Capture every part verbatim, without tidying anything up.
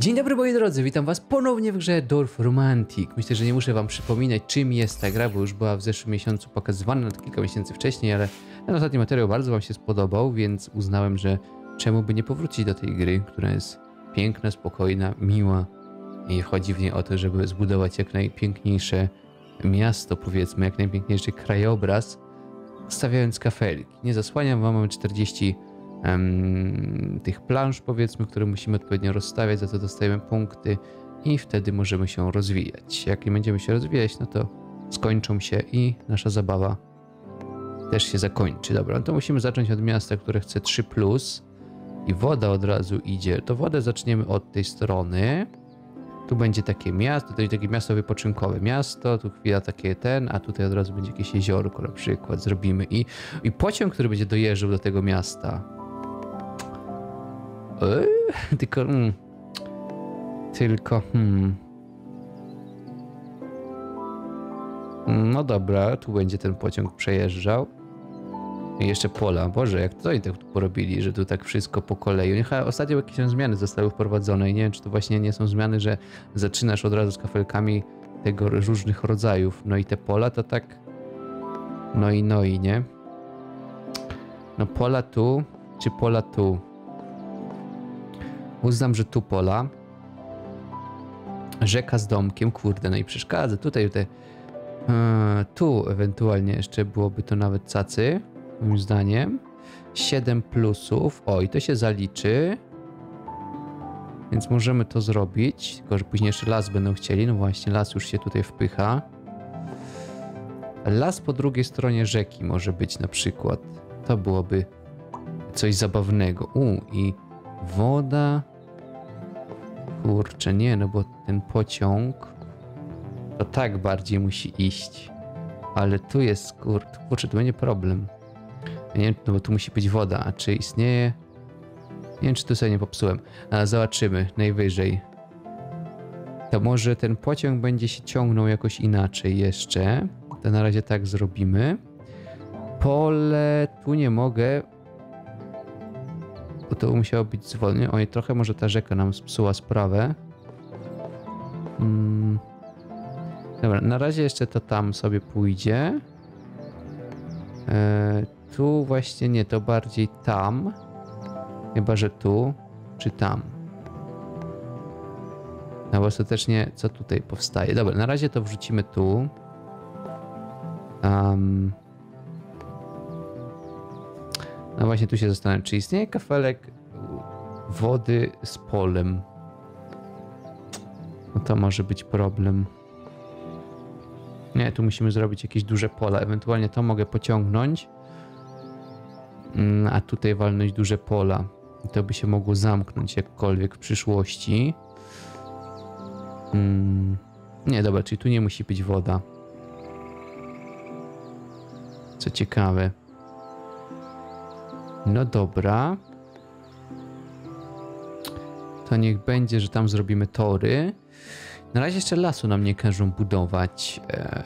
Dzień dobry moi drodzy, witam was ponownie w grze Dorf Romantik. Myślę, że nie muszę wam przypominać, czym jest ta gra, bo już była w zeszłym miesiącu pokazywana, nawet kilka miesięcy wcześniej, ale ten ostatni materiał bardzo wam się spodobał, więc uznałem, że czemu by nie powrócić do tej gry, która jest piękna, spokojna, miła i chodzi w niej o to, żeby zbudować jak najpiękniejsze miasto, powiedzmy, jak najpiękniejszy krajobraz, stawiając kafelki. Nie zasłaniam wam, mamy czterdzieści Um, tych plansz, powiedzmy, które musimy odpowiednio rozstawiać, za to dostajemy punkty i wtedy możemy się rozwijać. Jak nie będziemy się rozwijać, no to skończą się i nasza zabawa też się zakończy. Dobra, no to musimy zacząć od miasta, które chce trzy plus i woda od razu idzie. To wodę zaczniemy od tej strony. Tu będzie takie miasto, to będzie takie miasto wypoczynkowe. Miasto, tu chwila takie ten, a tutaj od razu będzie jakieś jeziorko na przykład zrobimy i, i pociąg, który będzie dojeżdżał do tego miasta. Eee, tylko, mm, tylko, hmm. No dobra, tu będzie ten pociąg przejeżdżał. I jeszcze pola. Boże, jak to oni tak porobili, że tu tak wszystko po kolei. Niech ostatnio jakieś tam zmiany zostały wprowadzone i nie wiem, czy to właśnie nie są zmiany, że zaczynasz od razu z kafelkami tego różnych rodzajów. No i te pola to tak... No i no i, nie? No pola tu, czy pola tu? Uznam, że tu pola. Rzeka z domkiem, kurde, no i przeszkadza. Tutaj te... Yy, tu ewentualnie jeszcze byłoby to nawet cacy, moim zdaniem. siedem plusów. O, i to się zaliczy. Więc możemy to zrobić. Tylko, że później jeszcze las będą chcieli. No właśnie, las już się tutaj wpycha. Las po drugiej stronie rzeki może być na przykład. To byłoby coś zabawnego. U, i woda... Kurczę, nie, no bo ten pociąg to tak bardziej musi iść. Ale tu jest, kur... kurczę, to będzie problem. Nie wiem, no bo tu musi być woda, a czy istnieje? Nie wiem, czy tu sobie nie popsułem. Ale zobaczymy, najwyżej. To może ten pociąg będzie się ciągnął jakoś inaczej jeszcze. To na razie tak zrobimy. Pole, tu nie mogę. Bo to musiało być zwolnione. Oj, trochę może ta rzeka nam spsuła sprawę. Hmm. Dobra, na razie jeszcze to tam sobie pójdzie. Eee, tu właśnie nie, to bardziej tam. Chyba, że tu, czy tam. No bo ostatecznie co tutaj powstaje? Dobra, na razie to wrzucimy tu. Um. No właśnie tu się zastanawiam, czy istnieje kafelek wody z polem. No to może być problem. Nie, tu musimy zrobić jakieś duże pola. Ewentualnie to mogę pociągnąć. A tutaj walnąć duże pola. I to by się mogło zamknąć jakkolwiek w przyszłości. Hmm. Nie, dobra, czyli tu nie musi być woda. Co ciekawe. No dobra. To niech będzie, że tam zrobimy tory. Na razie jeszcze lasu nam nie każą budować. Eee,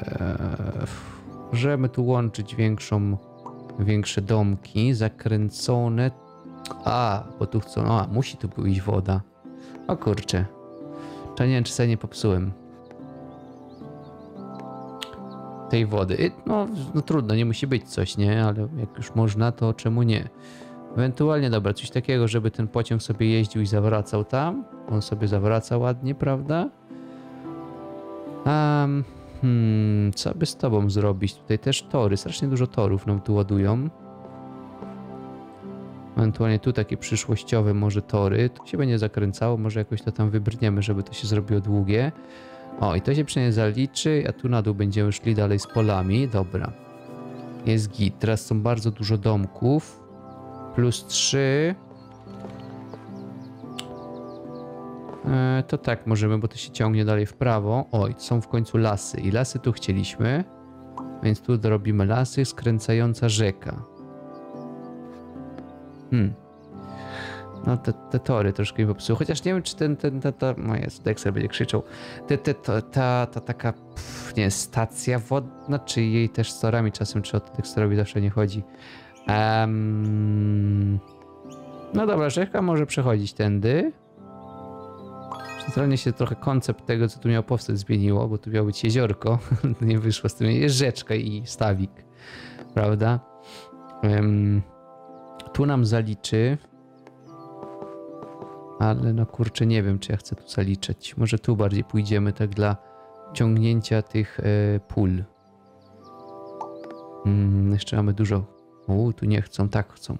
możemy tu łączyć większą, większe domki, zakręcone. A, bo tu chcą... A, musi tu pójść woda. O kurczę. To nie wiem, czy sobie nie popsułem tej wody. No, no trudno, nie musi być coś, nie? Ale jak już można, to czemu nie? Ewentualnie, dobra, coś takiego, żeby ten pociąg sobie jeździł i zawracał tam. On sobie zawraca ładnie, prawda? Um, hmm, co by z tobą zrobić? Tutaj też tory. Strasznie dużo torów nam tu ładują. Ewentualnie tu takie przyszłościowe może tory. Tu się będzie zakręcało, może jakoś to tam wybrniemy, żeby to się zrobiło długie. O, i to się przynajmniej zaliczy, a tu na dół będziemy szli dalej z polami. Dobra. Jest git. Teraz są bardzo dużo domków. Plus trzy. E, to tak możemy, bo to się ciągnie dalej w prawo. Oj, są w końcu lasy. I lasy tu chcieliśmy. Więc tu robimy lasy, skręcająca rzeka. Hmm. No te, te tory troszkę mi popsuły. Chociaż nie wiem, czy ten, ten, ta, ta... No jest, Dexter będzie krzyczał. Te, te, to, ta, ta taka, pff, nie, stacja wodna, czy jej też z torami czasem, czy o to Dexterowi zawsze nie chodzi. Um... No dobra, rzeka może przechodzić tędy. Centralnie się trochę koncept tego, co tu miało powstać, zmieniło, bo tu miało być jeziorko. To nie wyszło z tym. Jest rzeczka i stawik. Prawda? Um, tu nam zaliczy. Ale no kurczę, nie wiem, czy ja chcę tu zaliczać. Może tu bardziej pójdziemy tak dla ciągnięcia tych e, pól. Hmm, jeszcze mamy dużo. U, tu nie chcą, tak chcą.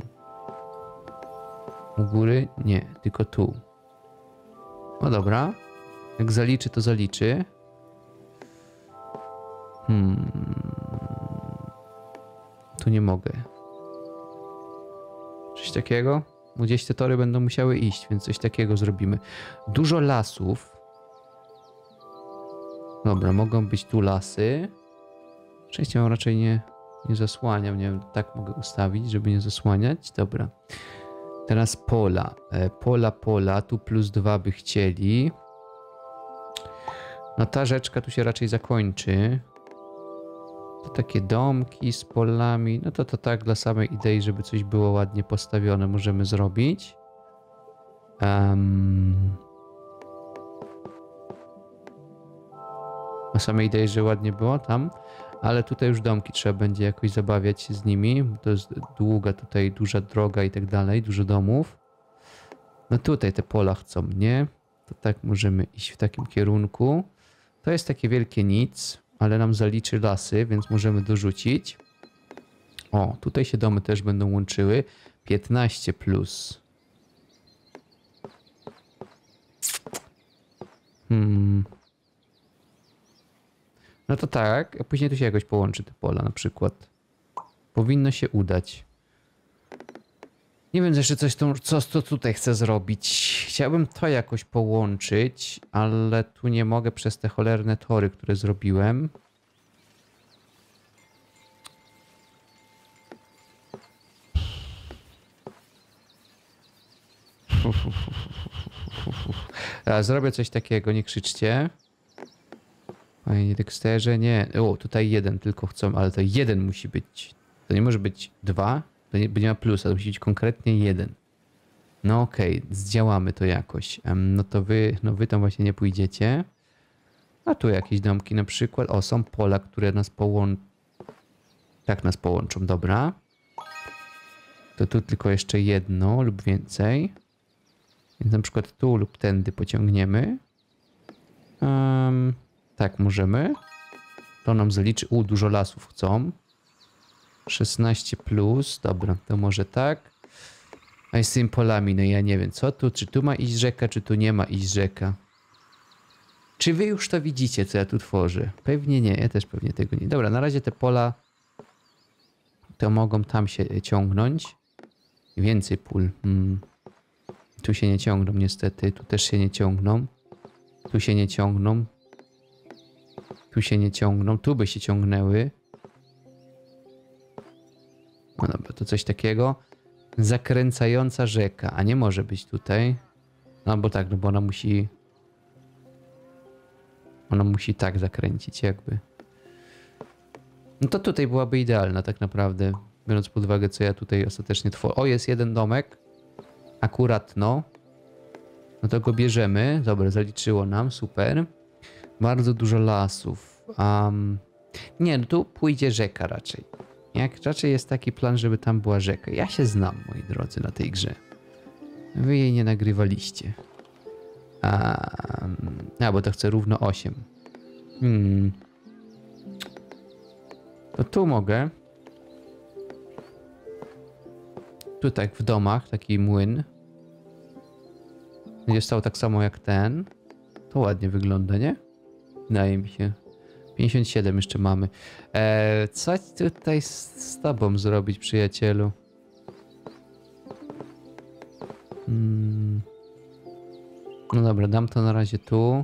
U góry? Nie, tylko tu. No dobra. Jak zaliczy, to zaliczy. Hmm. Tu nie mogę. Coś takiego? Gdzieś te tory będą musiały iść, więc coś takiego zrobimy. Dużo lasów. Dobra, mogą być tu lasy. Szczęście mam raczej nie, nie zasłaniam. Nie wiem, tak mogę ustawić, żeby nie zasłaniać. Dobra. Teraz pola. E, pola, pola. Tu plus dwa by chcieli. No ta rzeczka tu się raczej zakończy. To takie domki z polami. No to to tak dla samej idei, żeby coś było ładnie postawione, możemy zrobić. Um, na samej idei, że ładnie było tam. Ale tutaj już domki trzeba będzie jakoś zabawiać się z nimi. Bo to jest długa tutaj, duża droga i tak dalej. Dużo domów. No tutaj te pola chcą, nie? To tak możemy iść w takim kierunku. To jest takie wielkie nic. Ale nam zaliczy lasy, więc możemy dorzucić. O, tutaj się domy też będą łączyły. piętnaście plus. Hmm. No to tak, a później tu się jakoś połączy te pola na przykład. Powinno się udać. Nie wiem jeszcze coś, tą, co, co tutaj chcę zrobić. Chciałbym to jakoś połączyć, ale tu nie mogę przez te cholerne tory, które zrobiłem. A, zrobię coś takiego, nie krzyczcie. Panie Dexterze, nie. O, tutaj jeden tylko chcą, ale to jeden musi być. To nie może być dwa. To nie, nie ma plusa, to musi być konkretnie jeden. No okej, okay, zdziałamy to jakoś. Um, no to wy, no wy tam właśnie nie pójdziecie. A tu jakieś domki na przykład. O, są pola, które nas połączą. Tak nas połączą, dobra. To tu tylko jeszcze jedno lub więcej. Więc na przykład tu lub tędy pociągniemy. Um, tak, możemy. To nam zaliczy. U, dużo lasów chcą. szesnaście plus. Dobra, to może tak. A i z tymi polami, no ja nie wiem, co tu? Czy tu ma iść rzeka, czy tu nie ma iść rzeka? Czy wy już to widzicie, co ja tu tworzę? Pewnie nie, ja też pewnie tego nie. Dobra, na razie te pola to mogą tam się ciągnąć. Więcej pól. Hmm. Tu się nie ciągną niestety, tu też się nie ciągną. Tu się nie ciągną. Tu się nie ciągną, tu by się ciągnęły. No dobra, to coś takiego. Zakręcająca rzeka, a nie może być tutaj. No bo tak, no bo ona musi... Ona musi tak zakręcić jakby. No to tutaj byłaby idealna tak naprawdę. Biorąc pod uwagę, co ja tutaj ostatecznie tworzę. O, jest jeden domek. Akurat no. No to go bierzemy. Dobra, zaliczyło nam, super. Bardzo dużo lasów. Um, nie, no tu pójdzie rzeka raczej. Jak raczej jest taki plan, żeby tam była rzeka. Ja się znam, moi drodzy, na tej grze. Wy jej nie nagrywaliście. Um, a, bo to chcę równo osiem. Hmm. To tu mogę. Tu tak w domach, taki młyn. Będzie stał tak samo jak ten. To ładnie wygląda, nie? Wydaje mi się. pięćdziesiąt siedem jeszcze mamy. Eee, co tutaj z, z tobą zrobić, przyjacielu? Hmm. No dobra, dam to na razie tu.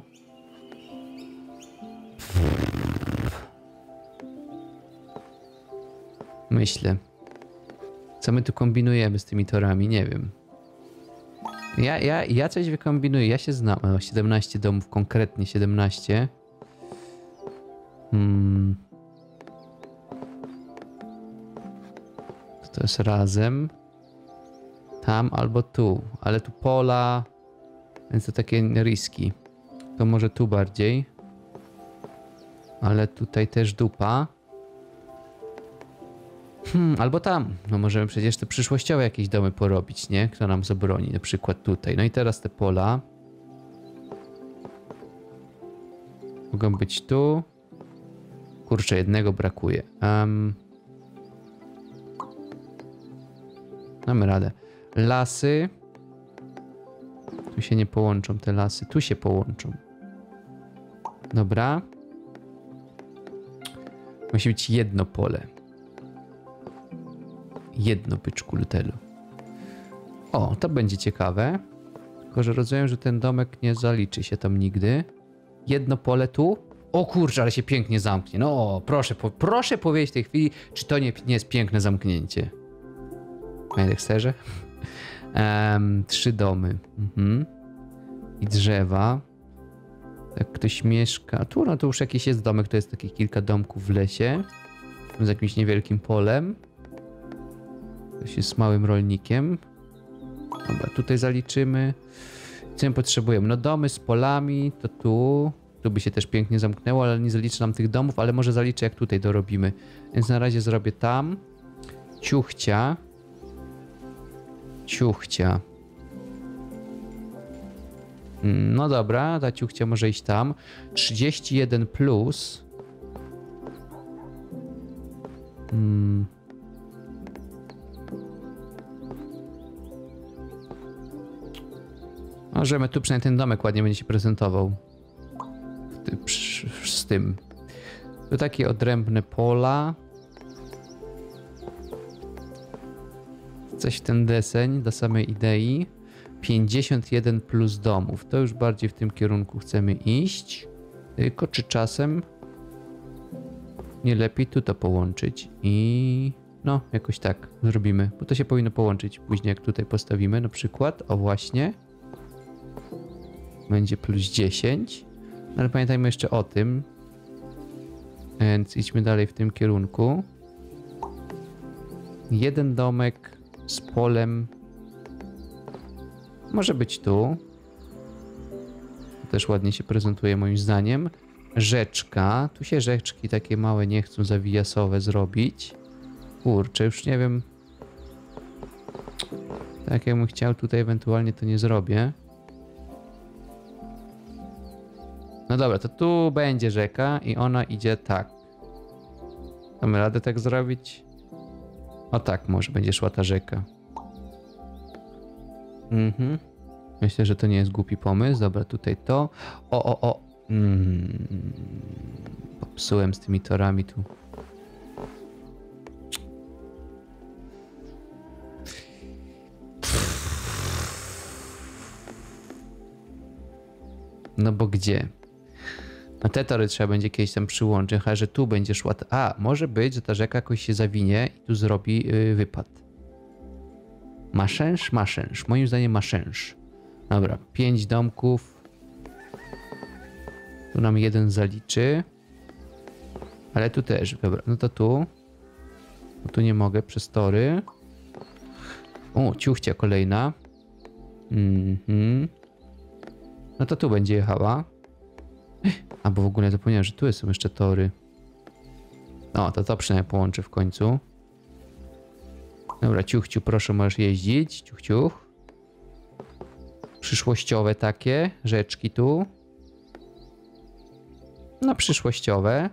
Myślę. Co my tu kombinujemy z tymi torami? Nie wiem. Ja, ja, ja coś wykombinuję, ja się znam. O, siedemnaście domów, konkretnie siedemnaście. Hmm. To jest razem. Tam albo tu. Ale tu pola. Więc to takie riski. To może tu bardziej. Ale tutaj też dupa. Hmm, albo tam. No możemy przecież te przyszłościowe jakieś domy porobić, nie? Kto nam zabroni? Na przykład tutaj. No i teraz te pola. Mogą być tu. Kurczę, jednego brakuje. Um, mamy radę. Lasy. Tu się nie połączą te lasy. Tu się połączą. Dobra. Musi być jedno pole. Jedno byczku lutelu. O, to będzie ciekawe. Tylko, że rozumiem, że ten domek nie zaliczy się tam nigdy. Jedno pole tu. O kurczę, ale się pięknie zamknie. No, proszę, po, proszę powiedzieć w tej chwili, czy to nie, nie jest piękne zamknięcie. Panie Dexterze? Um, trzy domy. Mhm. I drzewa. Jak ktoś mieszka... Tu, no to już jakiś jest domek, to jest takie kilka domków w lesie. Z jakimś niewielkim polem. Ktoś jest małym rolnikiem. Dobra, tutaj zaliczymy. Co my potrzebujemy? No domy z polami, to tu. Tu by się też pięknie zamknęło, ale nie zaliczy nam tych domów, ale może zaliczę jak tutaj dorobimy. Więc na razie zrobię tam. Ciuchcia. Ciuchcia. No dobra, ta ciuchcia może iść tam. trzydzieści jeden plus. Hmm. Możemy tu przynajmniej ten domek ładnie będzie się prezentował. Z tym. Tu takie odrębne pola. Coś w ten deseń do samej idei. pięćdziesiąt jeden plus domów. To już bardziej w tym kierunku chcemy iść. Tylko czy czasem nie lepiej tu to połączyć i no jakoś tak zrobimy, bo to się powinno połączyć później jak tutaj postawimy na przykład. O właśnie. Będzie plus dziesięć. Ale pamiętajmy jeszcze o tym. Więc idźmy dalej w tym kierunku. Jeden domek z polem. Może być tu. To też ładnie się prezentuje moim zdaniem. Rzeczka. Tu się rzeczki takie małe nie chcą zawijasowe zrobić. Kurczę, już nie wiem. Tak jakbym chciał tutaj ewentualnie to nie zrobię. No dobra, to tu będzie rzeka i ona idzie tak. Mamy radę tak zrobić? O tak, może będzie szła ta rzeka. Mhm. Myślę, że to nie jest głupi pomysł. Dobra, tutaj to. O, o, o. Mm. Popsułem z tymi torami tu. No bo gdzie? No te tory trzeba będzie kiedyś tam przyłączyć, ale że tu będzie szła... A, może być, że ta rzeka jakoś się zawinie i tu zrobi yy, wypad. Maszęż? Maszęż. Moim zdaniem maszęż. Dobra, pięć domków. Tu nam jeden zaliczy. Ale tu też. Dobra, no to tu. No tu nie mogę przez tory. O, ciuchcia kolejna. Mhm. No to tu będzie jechała. A bo w ogóle zapomniałem, że tu są jeszcze tory. O, to to przynajmniej połączę w końcu. Dobra, ciuchciu, proszę, możesz jeździć. Ciuch, ciuch. Przyszłościowe takie rzeczki tu. No, przyszłościowe.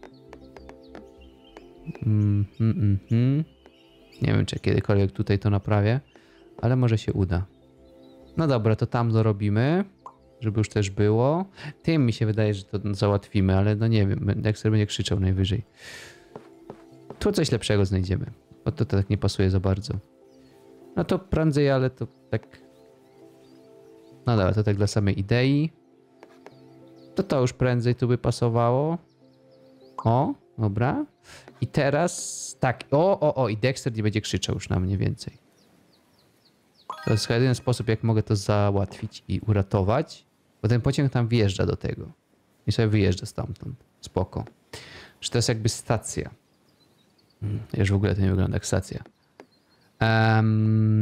Mm, mm, mm, mm. Nie wiem, czy kiedykolwiek tutaj to naprawię, ale może się uda. No dobra, to tam dorobimy, żeby już też było. Tym mi się wydaje, że to załatwimy, ale no nie wiem, jak sobie będzie krzyczał najwyżej. Tu coś lepszego znajdziemy, bo to, to tak nie pasuje za bardzo. No to prędzej, ale to tak... No dobra, to tak dla samej idei. To to już prędzej tu by pasowało. O, dobra. I teraz tak, o, o, o, i Dexter nie będzie krzyczał już na mnie więcej. To jest jedyny sposób, jak mogę to załatwić i uratować, bo ten pociąg tam wjeżdża do tego. I sobie wyjeżdża stamtąd. Spoko. Że to jest jakby stacja. Hmm, już w ogóle to nie wygląda jak stacja.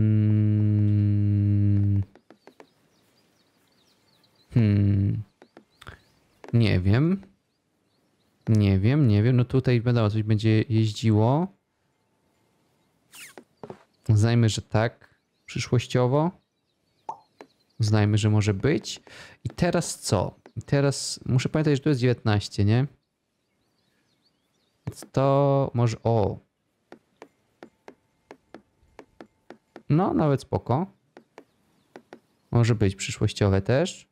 Um... Hmm. Nie wiem. Nie wiem, nie wiem. No tutaj wiadomo, coś będzie jeździło. Uznajmy, że tak. Przyszłościowo. Uznajmy, że może być. I teraz co? I teraz muszę pamiętać, że tu jest dziewiętnaście, nie? Więc to może... O! No, nawet spoko. Może być przyszłościowe też.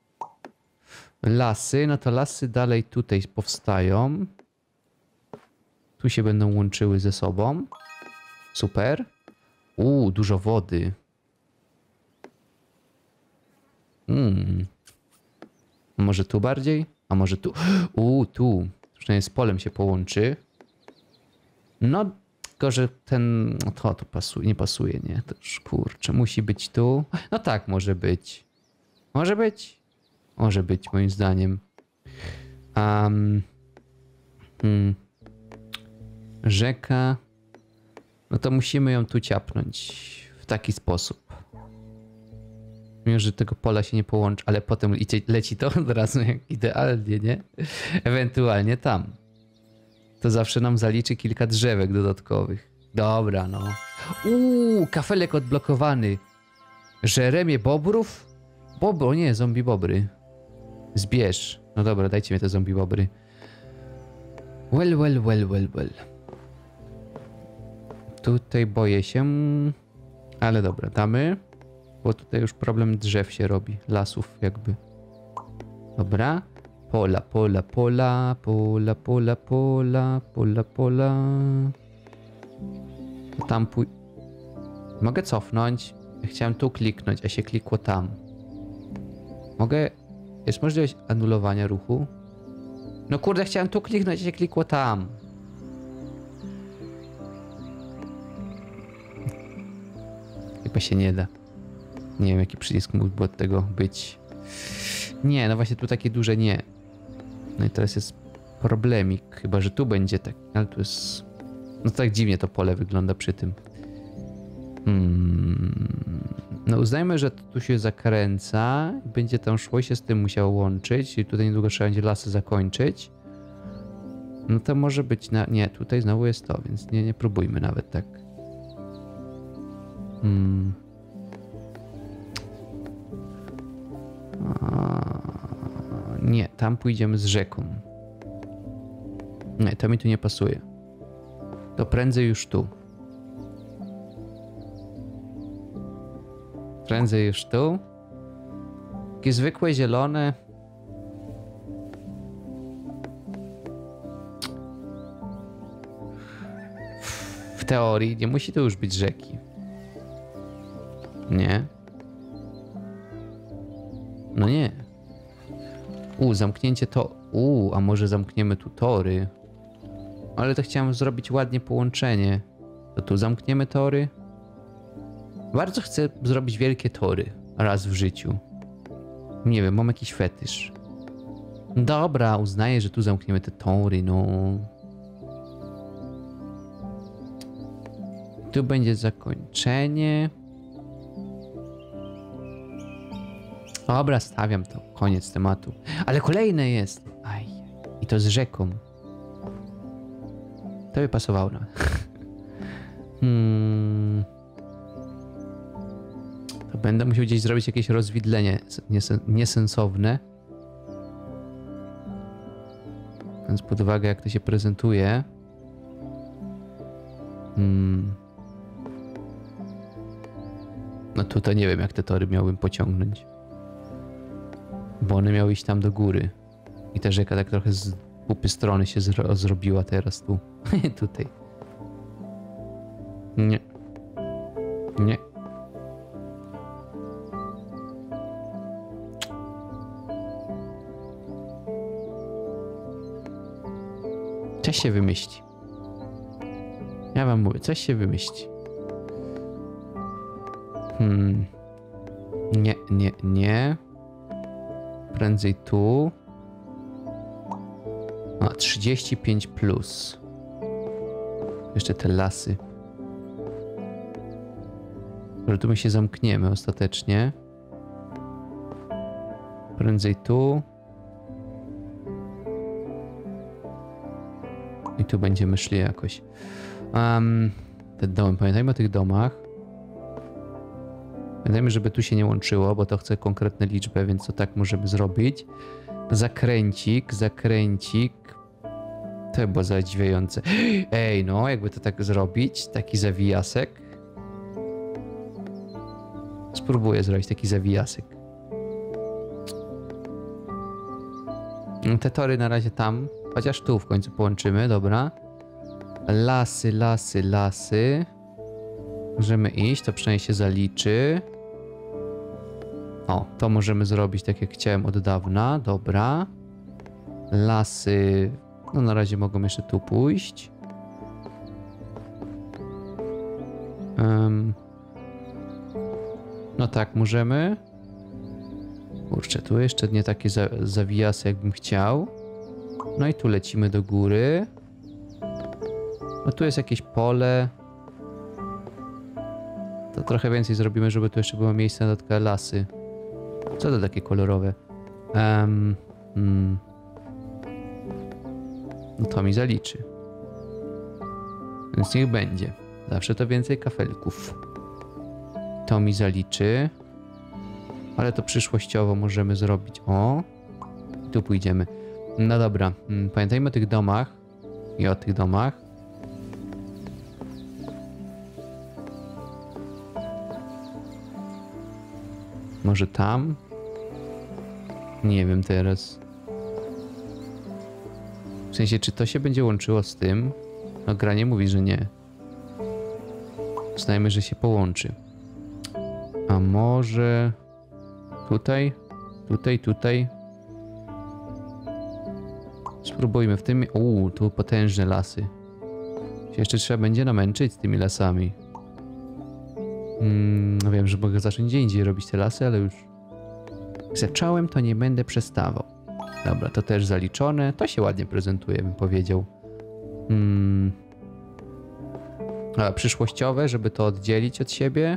Lasy, no to lasy dalej tutaj powstają. Tu się będą łączyły ze sobą. Super. Uuu, dużo wody. Hmm. Może tu bardziej? A może tu? Uuu, tu. Przynajmniej z polem się połączy. No, tylko że ten... To, to pasuje, nie pasuje, nie? To już, kurczę, musi być tu. No tak, może być. Może być. Może być, moim zdaniem. Um, hmm. Rzeka. No to musimy ją tu ciapnąć. W taki sposób. Mimo, że tego pola się nie połączy, ale potem leci, leci to od razu jak idealnie, nie? Ewentualnie tam. To zawsze nam zaliczy kilka drzewek dodatkowych. Dobra, no. Uuu, kafelek odblokowany. Żeremie bobrów? Bobro, o nie, zombie bobry. Zbierz. No dobra, dajcie mi te zombie bobry. Well, well, well, well, well. Tutaj boję się. Ale dobra, damy. Bo tutaj już problem drzew się robi. Lasów jakby. Dobra. Pola, pola, pola, pola, pola, pola, pola, pola. To tam pój... Mogę cofnąć. Ja chciałem tu kliknąć, a się klikło tam. Mogę... Jest możliwość anulowania ruchu? No kurde, chciałem tu kliknąć, a się klikło tam. Chyba się nie da. Nie wiem, jaki przycisk mógłby od tego być. Nie, no właśnie tu takie duże nie. No i teraz jest problemik. Chyba, że tu będzie tak. Ale tu jest... No tak dziwnie to pole wygląda przy tym. Hmm. No uznajmy, że tu się zakręca. Będzie tam szło i się z tym musiało łączyć. I tutaj niedługo trzeba będzie lasy zakończyć. No to może być na... Nie, tutaj znowu jest to, więc nie, nie próbujmy nawet tak. Hmm. Nie, tam pójdziemy z rzeką. Nie, to mi tu nie pasuje. To prędzej już tu. Prędzej już tu. Takie zwykłe zielone. W teorii nie musi to już być rzeki. Nie. No nie. U, zamknięcie to... U, a może zamkniemy tu tory? Ale to chciałem zrobić ładnie połączenie. To tu zamkniemy tory? Bardzo chcę zrobić wielkie tory. Raz w życiu. Nie wiem, mam jakiś fetysz. Dobra, uznaję, że tu zamkniemy te tory, no. Tu będzie zakończenie. Dobra, stawiam to. Koniec tematu. Ale kolejne jest. Aj. I to z rzeką. To by pasowało. No. hmm. To będę musiał gdzieś zrobić jakieś rozwidlenie niesen niesensowne. Więc pod uwagę, jak to się prezentuje. Hmm. No tutaj nie wiem, jak te tory miałbym pociągnąć. Bo one miały iść tam do góry. I ta rzeka tak trochę z pupy strony się zro zrobiła teraz tu. Tutaj. Nie. Nie. Coś się wymyśli. Ja wam mówię, coś się wymyśli. Hmm. Nie, nie, nie. Prędzej tu. A, trzydzieści pięć plus. Jeszcze te lasy. Może tu my się zamkniemy ostatecznie. Prędzej tu. I tu będziemy szli jakoś. Um, te domy, pamiętajmy o tych domach. Pamiętajmy, żeby tu się nie łączyło, bo to chce konkretne liczby, więc to tak możemy zrobić. Zakręcik, zakręcik. To było zadziwiające. Ej, no, jakby to tak zrobić, taki zawijasek. Spróbuję zrobić taki zawijasek. Te tory na razie tam, chociaż tu w końcu połączymy, dobra. Lasy, lasy, lasy. Możemy iść, to przynajmniej się zaliczy. O, to możemy zrobić tak jak chciałem od dawna, dobra. Lasy, no na razie mogą jeszcze tu pójść. Um, no tak, możemy. Kurczę, tu jeszcze nie takie za zawijasy jakbym chciał. No i tu lecimy do góry. No tu jest jakieś pole. To trochę więcej zrobimy, żeby tu jeszcze było miejsce na dodatkowe lasy. Co to takie kolorowe? Um, hmm. No to mi zaliczy. Więc niech będzie. Zawsze to więcej kafelków. To mi zaliczy. Ale to przyszłościowo możemy zrobić. O, tu pójdziemy. No dobra, pamiętajmy o tych domach. I o tych domach. Może tam? Nie wiem teraz. W sensie, czy to się będzie łączyło z tym? No gra nie mówi, że nie. Uznajmy, że się połączy. A może... Tutaj? Tutaj, tutaj? Spróbujmy w tym... Uuu, tu potężne lasy. Się jeszcze trzeba będzie namęczyć z tymi lasami. Hmm, no wiem, że mogę zacząć gdzie indziej robić te lasy, ale już... Jak zacząłem, to nie będę przestawał. Dobra, to też zaliczone. To się ładnie prezentuje, bym powiedział. Hmm. A przyszłościowe, żeby to oddzielić od siebie.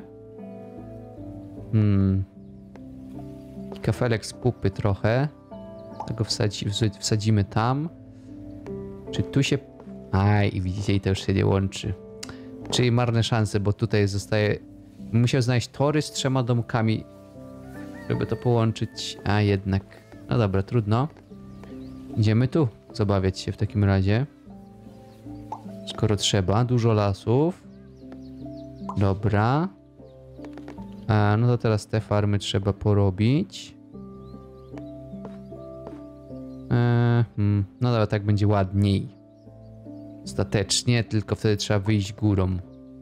Hmm. Kafelek z pupy trochę. Tego wsadzi, wsadzimy tam. Czy tu się... Aj, i widzicie, i to już się nie łączy. Czyli marne szanse, bo tutaj zostaje... Musiał znaleźć tory z trzema domkami, żeby to połączyć. A jednak... No dobra, trudno. Idziemy tu zabawiać się w takim razie. Skoro trzeba. Dużo lasów. Dobra. A, no to teraz te farmy trzeba porobić. E, hmm, no dobra, tak będzie ładniej. Ostatecznie, tylko wtedy trzeba wyjść górą.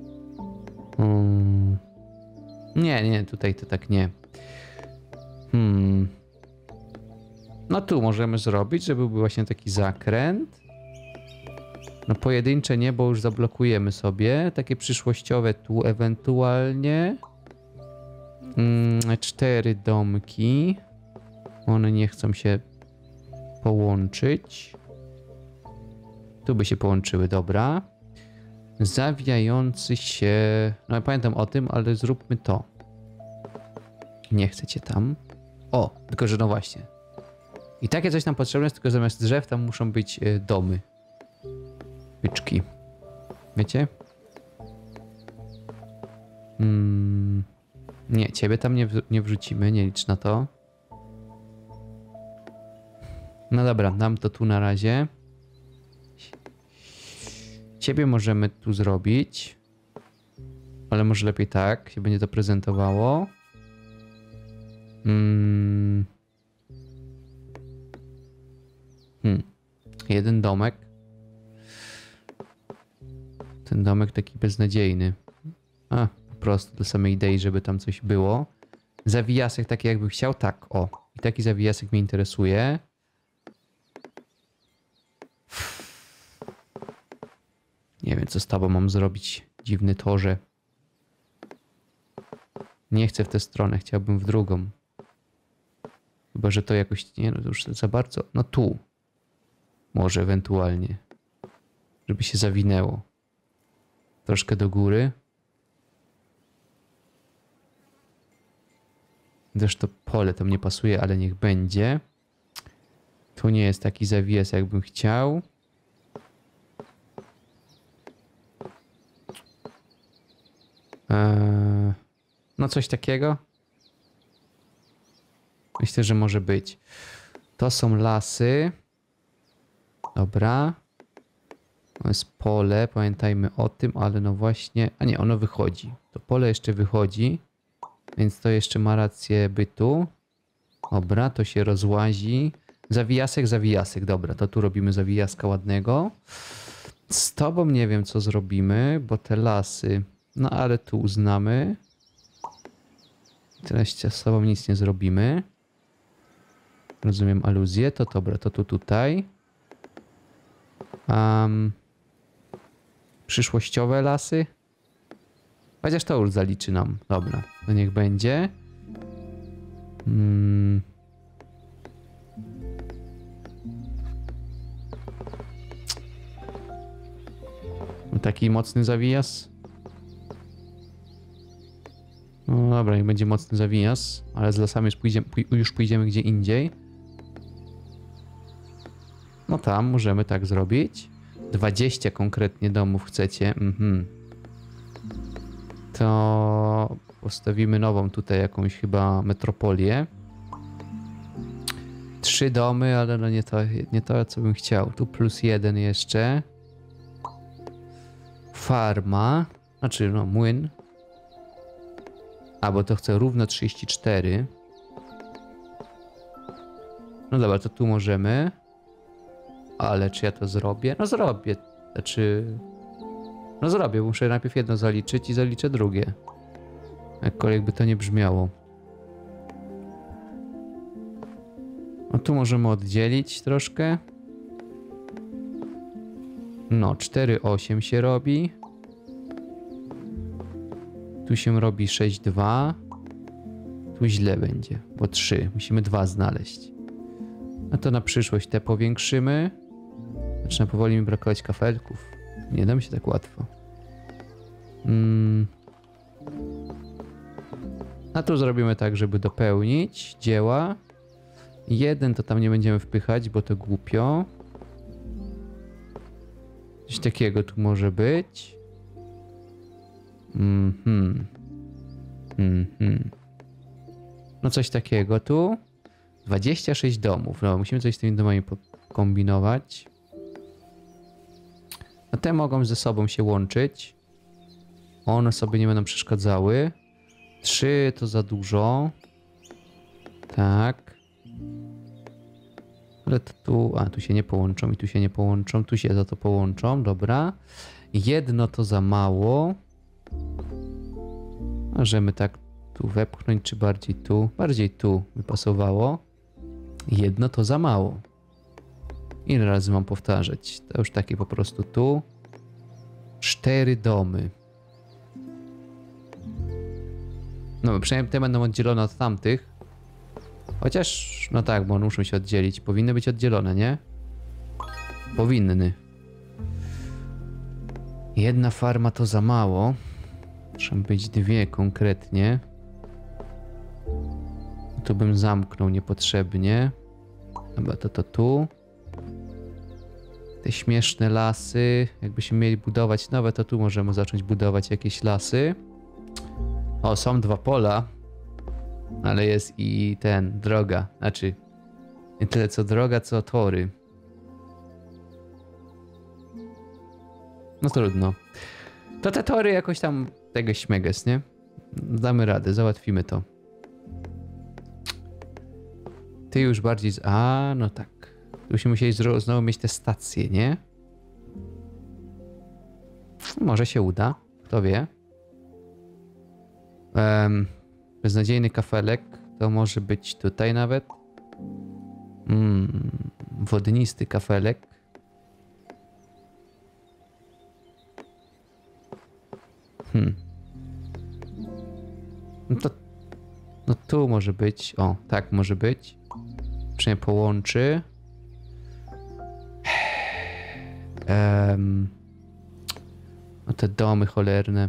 Hmm. Nie, nie, tutaj to tak nie. Hmm. No tu możemy zrobić, żeby był właśnie taki zakręt. No pojedyncze nie, bo już zablokujemy sobie. Takie przyszłościowe tu ewentualnie. Mm, cztery domki. One nie chcą się połączyć. Tu by się połączyły, dobra. Zawijający się... No ja pamiętam o tym, ale zróbmy to. Nie chcecie tam. O, tylko że no właśnie. I takie coś nam potrzebne jest, tylko zamiast drzew tam muszą być y, domy. Byczki. Wiecie? Hmm. Nie, ciebie tam nie, nie wrzucimy, nie licz na to. No dobra, dam to tu na razie. Ciebie możemy tu zrobić. Ale może lepiej tak się będzie to prezentowało. Hmm. Hmm. Jeden domek. Ten domek taki beznadziejny. A, po prostu do samej idei, żeby tam coś było. Zawijasek taki jakby chciał, tak, o. I taki zawijasek mnie interesuje. Nie wiem, co z tobą mam zrobić. Dziwny torze. Nie chcę w tę stronę, chciałbym w drugą. Chyba, że to jakoś... Nie, no to już za bardzo... No tu. Może ewentualnie. Żeby się zawinęło. Troszkę do góry. Zresztą pole tam nie pasuje, ale niech będzie. Tu nie jest taki zawies, jakbym chciał. Eee, no coś takiego. Myślę, że może być. To są lasy. Dobra. To jest pole, pamiętajmy o tym, ale no właśnie... A nie, ono wychodzi. To pole jeszcze wychodzi, więc to jeszcze ma rację bytu. Dobra, to się rozłazi. Zawijasek, zawijasek. Dobra, to tu robimy zawijaska ładnego. Z tobą nie wiem, co zrobimy, bo te lasy... No ale tu uznamy. Teraz z tobą nic nie zrobimy. Rozumiem aluzję. To dobra, to tu tutaj. Um, przyszłościowe lasy. Chociaż to już zaliczy nam. Dobra, to niech będzie. Hmm. Taki mocny zawijas. No dobra, niech będzie mocny zawijas, ale z lasami już pójdziemy, już pójdziemy gdzie indziej. No tam możemy tak zrobić. dwadzieścia konkretnie domów chcecie. Mhm. To postawimy nową tutaj jakąś chyba metropolię. Trzy domy, ale no nie to, nie to co bym chciał. Tu plus jeden jeszcze. Farma. Znaczy no młyn. A, bo to chcę równo trzydzieści cztery. No dobra, to tu możemy. Ale czy ja to zrobię? No zrobię. Znaczy... No zrobię, muszę najpierw jedno zaliczyć i zaliczę drugie. Jakkolwiek by to nie brzmiało. No tu możemy oddzielić troszkę. No, cztery osiem się robi. Tu się robi sześć dwa. Tu źle będzie, bo trzy. Musimy dwa znaleźć. A to na przyszłość te powiększymy. Zaczyna powoli mi brakować kafelków. Nie da mi się tak łatwo. Hmm. A tu zrobimy tak, żeby dopełnić dzieła. Jeden to tam nie będziemy wpychać, bo to głupio. Coś takiego tu może być. Mhm. Mhm. No coś takiego tu. dwadzieścia sześć domów. No, musimy coś z tymi domami kombinować. A te mogą ze sobą się łączyć. One sobie nie będą przeszkadzały. Trzy to za dużo. Tak. Ale to tu... A, tu się nie połączą i tu się nie połączą. Tu się za to połączą. Dobra. Jedno to za mało. Możemy tak tu wepchnąć, czy bardziej tu? Bardziej tu by pasowało. Jedno to za mało. Ile razy mam powtarzać? To już takie po prostu tu. Cztery domy. No, przynajmniej te będą oddzielone od tamtych. Chociaż, no tak, bo one muszą się oddzielić. Powinny być oddzielone, nie? Powinny. Jedna farma to za mało. Muszą być dwie konkretnie. Tu bym zamknął niepotrzebnie. Dobra, to to tu. Te śmieszne lasy. Jakbyśmy mieli budować nowe, to tu możemy zacząć budować jakieś lasy. O, są dwa pola. Ale jest i ten, droga. Znaczy, nie tyle co droga, co tory. No trudno. To te tory jakoś tam tego śmeges, nie? Damy radę, załatwimy to. Ty już bardziej z... A, no tak. Tu się musieli znowu mieć te stacje, nie? Może się uda. Kto wie. Um, beznadziejny kafelek. To może być tutaj nawet. Mm, wodnisty kafelek. Hmm. No to... No tu może być. O, tak może być. Przynajmniej połączy. Um, no te domy cholerne.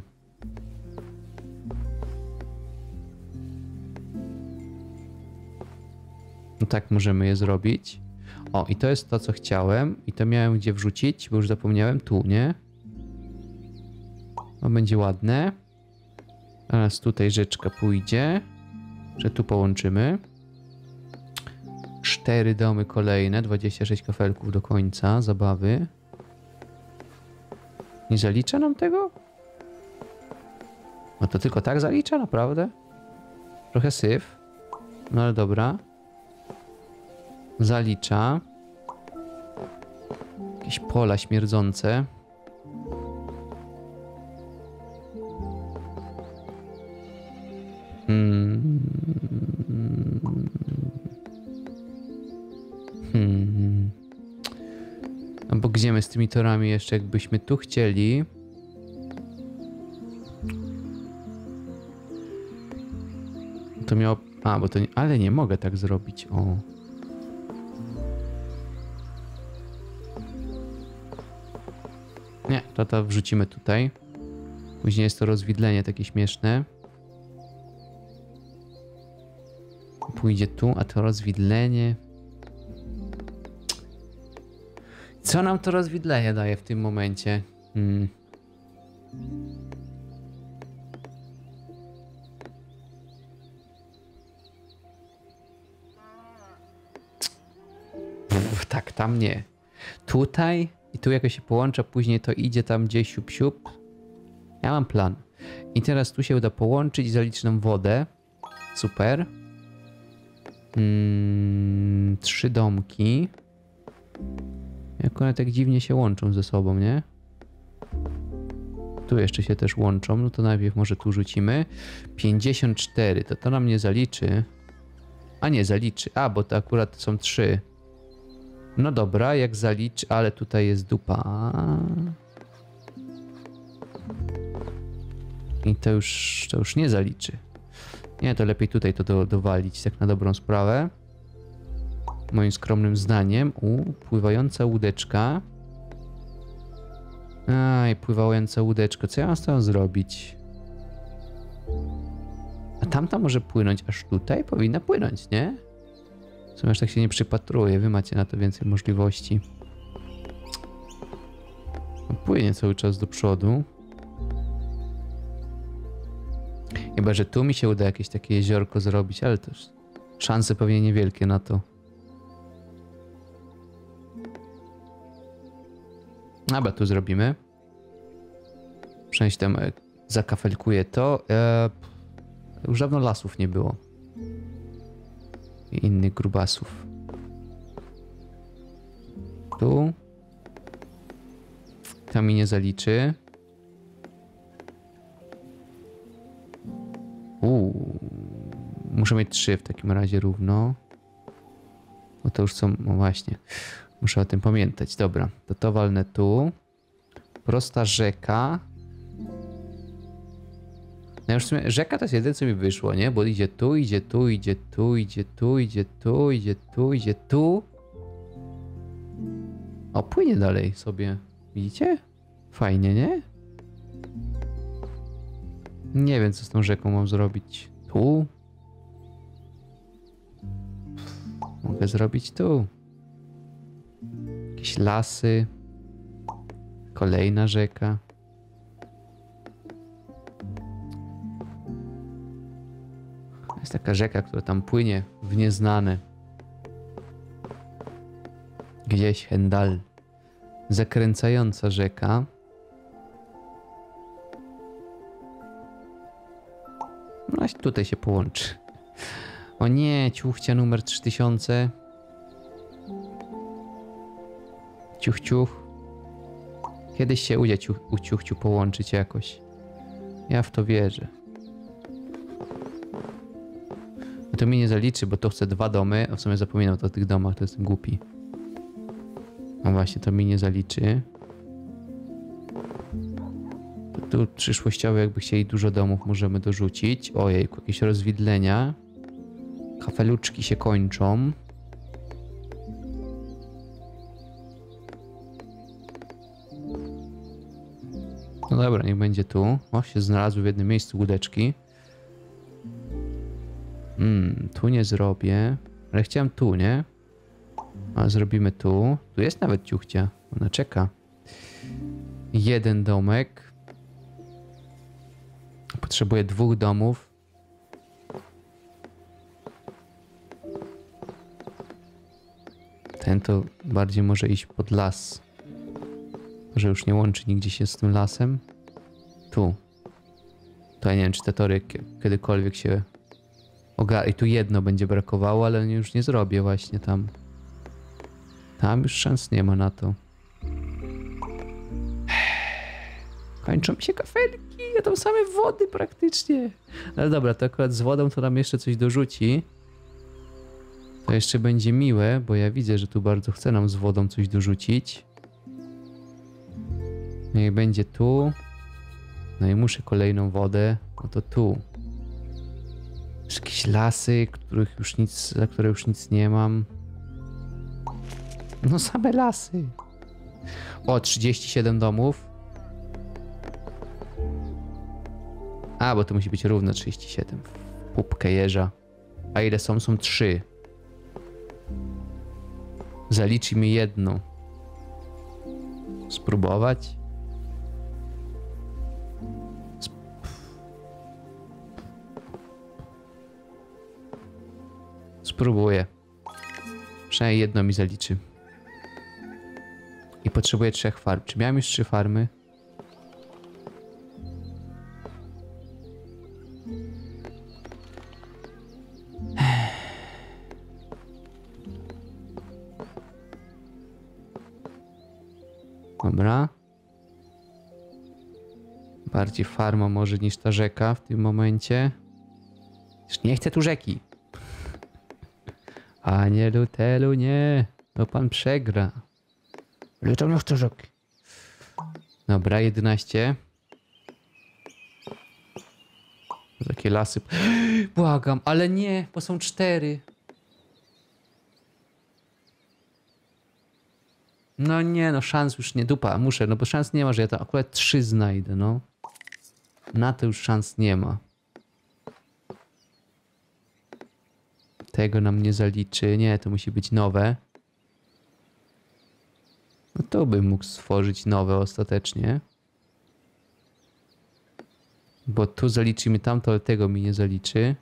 No tak możemy je zrobić. O, i to jest to, co chciałem. I to miałem gdzie wrzucić, bo już zapomniałem. Tu, nie? No będzie ładne. Teraz tutaj rzeczka pójdzie. Że tu połączymy. Cztery domy kolejne. dwadzieścia sześć kafelków do końca zabawy. Nie zalicza nam tego? No to tylko tak zalicza, naprawdę? Trochę syf. No ale dobra. Zalicza. Jakieś pola śmierdzące. Hmm. Hmm. No bo gdzie my z tymi torami jeszcze, jakbyśmy tu chcieli? To miało... A, bo to nie... Ale nie mogę tak zrobić, o. Nie, to to wrzucimy tutaj. Później jest to rozwidlenie takie śmieszne. Pójdzie tu, a to rozwidlenie... Co nam to rozwidlenie daje w tym momencie? Hmm. Uf, tak, tam nie. Tutaj i tu jakoś się połącza, później to idzie tam gdzieś siup, siup. Ja mam plan. I teraz tu się uda połączyć i zaliczy nam wodę. Super. Hmm, trzy domki. Jak one tak dziwnie się łączą ze sobą, nie? Tu jeszcze się też łączą, no to najpierw może tu rzucimy. pięćdziesiąt cztery, to to nam nie zaliczy. A nie, zaliczy. A, bo to akurat są trzy. No dobra, jak zaliczy, ale tutaj jest dupa. I to już, to już nie zaliczy. Nie, to lepiej tutaj to do, dowalić, tak na dobrą sprawę. Moim skromnym zdaniem. U, pływająca łódeczka. Aj, pływająca łódeczka. Co ja mam z tą zrobić? A tamta może płynąć aż tutaj? Powinna płynąć, nie? W sumie aż tak się nie przypatruję. Wy macie na to więcej możliwości. No, płynie cały czas do przodu. Chyba, że tu mi się uda jakieś takie jeziorko zrobić, ale też szanse pewnie niewielkie na to. Dobra, tu zrobimy. Przynajmniej tam zakafelkuję to. Eee, już dawno lasów nie było. I innych grubasów. Tu. Tam mi nie zaliczy. Uuu. Muszę mieć trzy w takim razie równo. Bo to już są... No właśnie. Muszę o tym pamiętać. Dobra. To to walnę tu. Prosta rzeka. No już w sumie rzeka to jest jedyne, co mi wyszło, nie? Bo idzie tu, idzie tu, idzie tu, idzie tu, idzie tu, idzie tu, idzie tu. O, płynie dalej sobie. Widzicie? Fajnie, nie? Nie wiem, co z tą rzeką mam zrobić. Tu? Mogę zrobić tu. Jakieś lasy. Kolejna rzeka. Jest taka rzeka, która tam płynie w nieznane. Gdzieś Hendal. Zakręcająca rzeka. No tutaj się połączy. O nie, ciuchcia numer trzy tysiące. Ciuch, ciuch. Kiedyś się uda ciuch, u ciuchciu połączyć jakoś. Ja w to wierzę. No to mi nie zaliczy, bo to chcę dwa domy. A w sumie zapominam o tych domach, to jestem głupi. No właśnie, to mi nie zaliczy. Tu przyszłościowo jakby chcieli dużo domów możemy dorzucić. Ojej, jakieś rozwidlenia. Kafeluczki się kończą. No dobra, niech będzie tu. O, się znalazły w jednym miejscu łódeczki. Hmm, tu nie zrobię. Ale chciałem tu, nie? A zrobimy tu. Tu jest nawet ciuchcia. Ona czeka. Jeden domek. Potrzebuję dwóch domów. Ten to bardziej może iść pod las. Że już nie łączy nigdzie się z tym lasem. Tu. To ja nie wiem, czy te tory kiedykolwiek się ogarnie. I tu jedno będzie brakowało, ale już nie zrobię właśnie tam. Tam już szans nie ma na to. Kończą mi się kafelki, a tam same wody praktycznie. Ale dobra, to akurat z wodą to nam jeszcze coś dorzuci. To jeszcze będzie miłe, bo ja widzę, że tu bardzo chce nam z wodą coś dorzucić. Niech będzie tu. No i muszę kolejną wodę. No to tu. Jakieś lasy, których już nic, za które już nic nie mam. No same lasy. O, trzydzieści siedem domów. A, bo to musi być równo trzydzieści siedem. Pupkę jeża. A ile są? Są trzy. Zaliczy mi jedną. Spróbować? Sp Spróbuję. Przynajmniej jedno mi zaliczy. I potrzebuję trzech farm. Czy miałem już trzy farmy? Dobra. Bardziej farma może niż ta rzeka w tym momencie. Już nie chcę tu rzeki. Anielu, telu, nie. To pan przegra. Ale to nie chcę rzeki. Dobra, jedenaście. Takie lasy. Błagam, ale nie, bo są cztery. No nie, no szans już nie, dupa, muszę, no bo szans nie ma, że ja to akurat trzy znajdę, no. Na to już szans nie ma. Tego nam nie zaliczy, nie, to musi być nowe. No to bym mógł stworzyć nowe ostatecznie. Bo tu zaliczy mi tamto, ale tego mi nie zaliczy.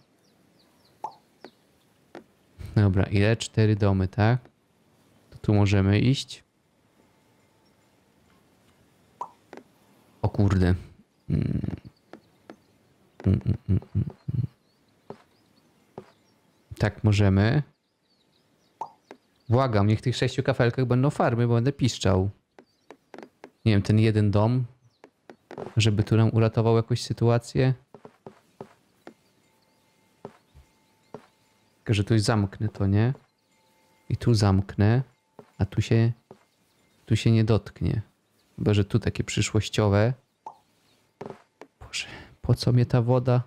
Dobra, ile? Cztery domy, tak? To tu możemy iść. O kurde. Mm. Mm, mm, mm, mm. Tak możemy. Błagam, niech w tych sześciu kafelkach będą farmy, bo będę piszczał. Nie wiem, ten jeden dom, żeby tu nam uratował jakąś sytuację. Tylko, że tu zamknę to, nie? I tu zamknę, a tu się, tu się nie dotknie. Chyba, że tu takie przyszłościowe. Boże, po co mnie ta woda?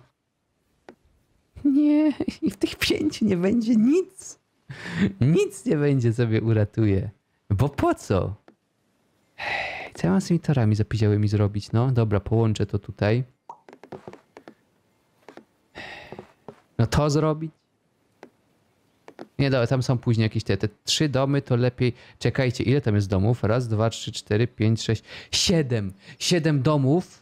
Nie, i w tych pięciu nie będzie nic. Nic nie będzie, co mnie uratuje. Bo po co? Co ja mam z tymi torami zapiziałymi zrobić? No dobra, połączę to tutaj. No to zrobić? Nie, dobra, tam są później jakieś te, te trzy domy, to lepiej... Czekajcie, ile tam jest domów? Raz, dwa, trzy, cztery, pięć, sześć, siedem. Siedem domów.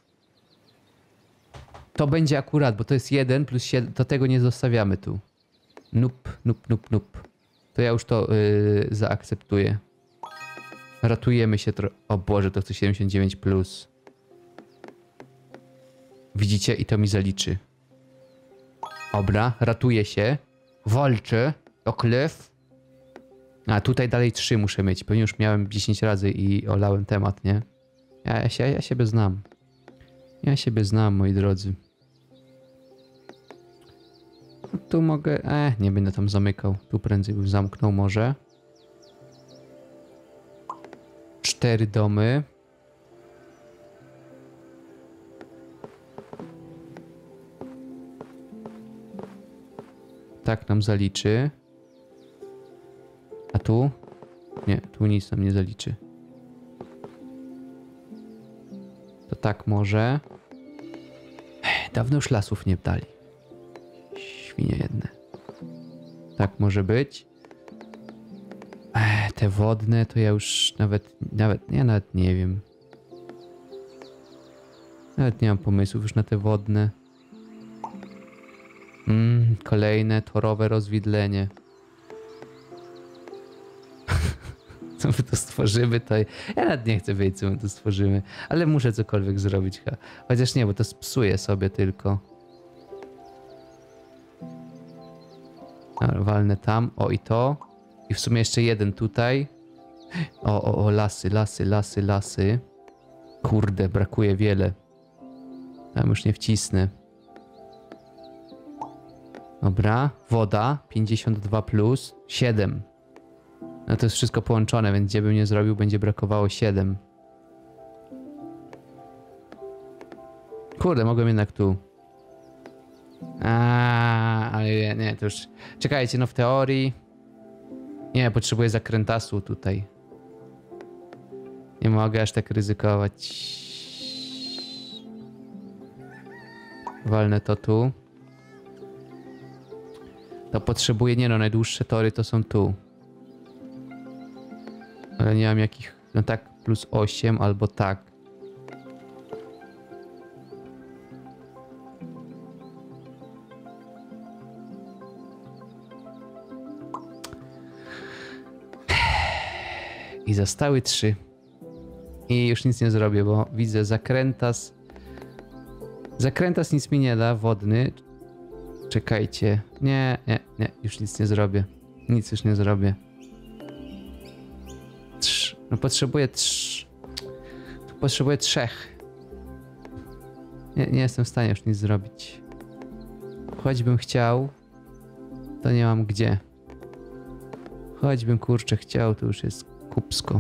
To będzie akurat, bo to jest jeden plus siedem, to tego nie zostawiamy tu. Nup, nup, nup, nup. To ja już to yy, zaakceptuję. Ratujemy się trochę. O Boże, to chce siedemdziesiąt dziewięć plus. Widzicie? I to mi zaliczy. Dobra, ratuje się. Walczę. Oklew. A tutaj dalej trzy muszę mieć. Pewnie już miałem dziesięć razy i olałem temat, nie? Ja, ja, się, ja siebie znam. Ja siebie znam, moi drodzy. No tu mogę... E, nie będę tam zamykał. Tu prędzej bym zamknął może. Cztery domy. Tak nam zaliczy. A tu? Nie, tu nic nam nie zaliczy. To tak może. Dawno już lasów nie dali. Świnie jedne. Tak może być. Ech, te wodne to ja już nawet, nawet, ja nawet nie wiem. Nawet nie mam pomysłów już na te wodne. Mm, kolejne torowe rozwidlenie. Co my tu stworzymy, to ja nawet nie chcę wiedzieć, co my tu stworzymy, ale muszę cokolwiek zrobić. Chociaż nie, bo to spsuję sobie tylko. Dobra, walnę tam, o i to. I w sumie jeszcze jeden tutaj. O, o, o, lasy, lasy, lasy, lasy. Kurde, brakuje wiele. Tam już nie wcisnę. Dobra, woda, pięćdziesiąt dwa plus, siedem. No to jest wszystko połączone, więc gdzie bym nie zrobił, będzie brakowało siedem. Kurde, mogłem jednak tu. A, ale nie, nie, to już... Czekajcie, no w teorii... Nie, potrzebuję zakrętasu tutaj. Nie mogę aż tak ryzykować. Walnę to tu. To potrzebuję... Nie no, najdłuższe tory to są tu. Ale nie mam jakich... No tak, plus osiem albo tak. I zostały trzy. I już nic nie zrobię, bo widzę zakrętas. Zakrętas nic mi nie da, wodny. Czekajcie. Nie, nie, nie, już nic nie zrobię. Nic już nie zrobię. Trz. No potrzebuję trz. Tu potrzebuję trzech. Nie, nie jestem w stanie już nic zrobić. Choćbym chciał, to nie mam gdzie. Choćbym kurczę chciał, to już jest kupsko.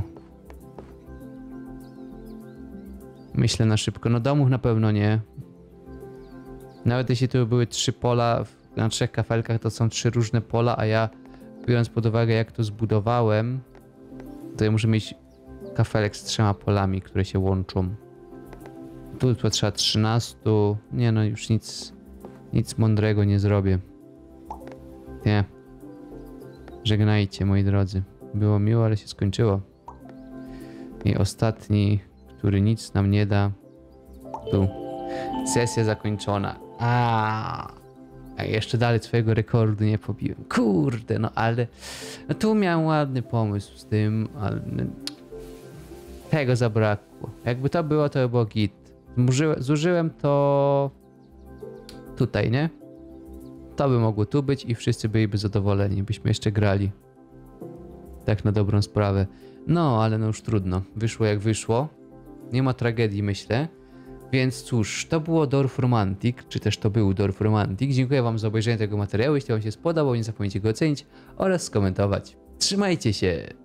Myślę na szybko. No domów na pewno nie. Nawet jeśli tu były trzy pola na trzech kafelkach, to są trzy różne pola, a ja, biorąc pod uwagę jak to zbudowałem, to ja muszę mieć kafelek z trzema polami, które się łączą. Tu potrzeba trzynaście. Nie no, już nic, nic mądrego nie zrobię. Nie. Żegnajcie, moi drodzy. Było miło, ale się skończyło. I ostatni, który nic nam nie da. Tu. Sesja zakończona. A, a jeszcze dalej swojego rekordu nie pobiłem. Kurde, no ale... No tu miałem ładny pomysł z tym, ale... Tego zabrakło. Jakby to było, to by było git. Zużyłem, zużyłem to... Tutaj, nie? To by mogło tu być i wszyscy byliby zadowoleni. Byśmy jeszcze grali. Tak na dobrą sprawę. No, ale no już trudno. Wyszło jak wyszło. Nie ma tragedii, myślę. Więc cóż, to było Dorf Romantik, czy też to był Dorf Romantik. Dziękuję wam za obejrzenie tego materiału. Jeśli wam się spodobał, nie zapomnijcie go ocenić oraz skomentować. Trzymajcie się!